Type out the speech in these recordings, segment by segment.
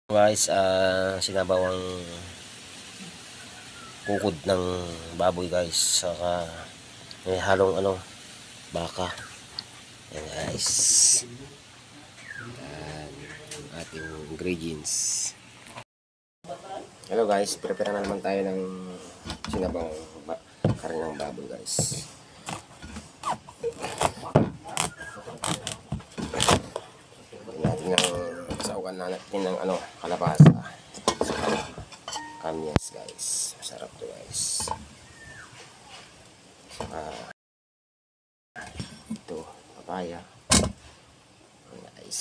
Guys, sinabawang kukod ng baboy guys, saka may halong baka. Yan guys, yan ating ingredients. Hello guys, prepare na naman tayo ng sinabawang karne ng baboy guys. Natin ng saugan na natin ng kalabasa, kamyas guys, masarap to guys. Ito papaya guys.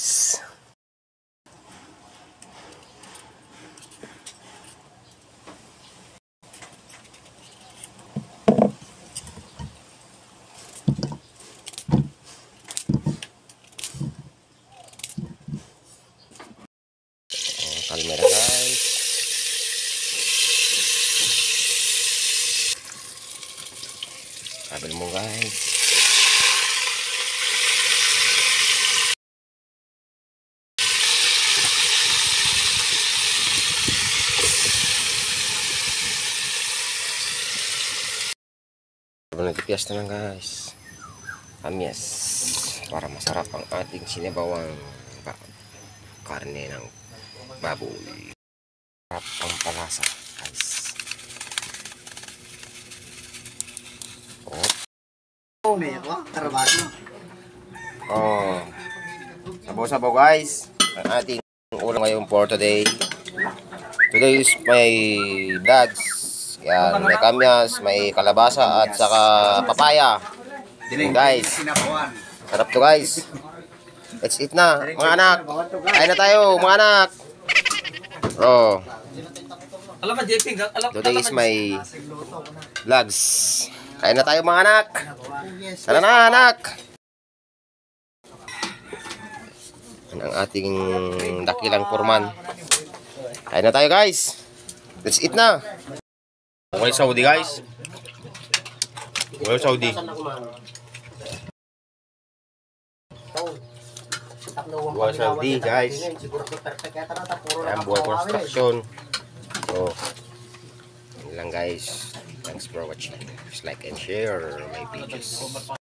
Kalmera guys. Kabel mo guys. Nagpias na lang guys. Kamyas para masarap ang ating sinabawang karne ng baboy. Sarap ang palasa guys. Sabaw-sabaw guys ang ating ulam ngayon for today. Today is my vlogs. Yan, may kamyas, may kalabasa at saka papaya. Guys, sarap to guys. Let's eat na mga anak. Kain na tayo mga anak. Today is my vlogs. Kain na tayo mga anak. Tara na anak. Yan ang ating dakilang purman. Kain na tayo guys. Let's eat na. Okay Saudi guys. Okay Saudi. Buhay Saudi guys. Yan buhay construction. So yun lang guys. Thanks for watching. Just like and share my pages.